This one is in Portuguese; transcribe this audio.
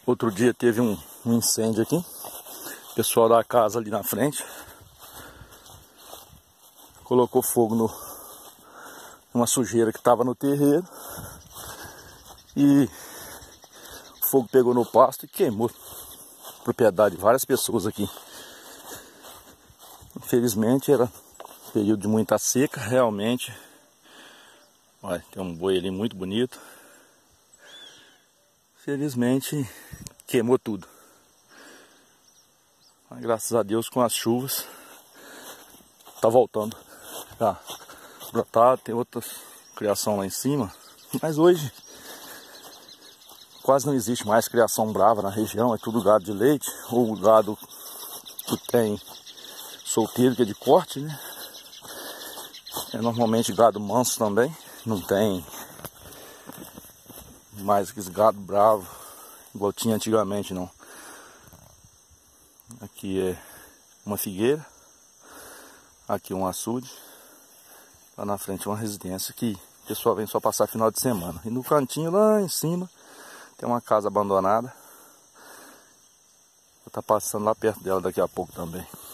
Outro dia teve um incêndio aqui. O pessoal da casa ali na frente colocou fogo numa sujeira que estava no terreiro. E o fogo pegou no pasto e queimou a propriedade de várias pessoas aqui. Infelizmente era período de muita seca, realmente. Olha, tem um boi ali muito bonito. Felizmente queimou tudo. Mas, graças a Deus, com as chuvas tá voltando a brotar. Tem outras criação lá em cima, mas hoje quase não existe mais criação brava na região. É tudo gado de leite ou gado que tem solteiro, que é de corte, né? É normalmente gado manso também. Não tem mais aqueles gado bravo igual tinha antigamente, não. Aqui é uma figueira, aqui um açude, lá na frente uma residência que o pessoal vem só passar final de semana. E no cantinho lá em cima tem uma casa abandonada. Vou estar passando lá perto dela daqui a pouco também.